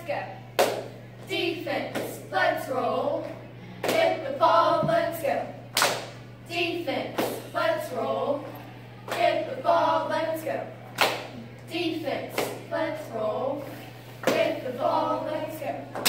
go. Defense, let's roll. Hit the ball, let's go. Defense, let's roll. Hit the ball, let's go. Defense, let's roll. Hit the ball, let's go.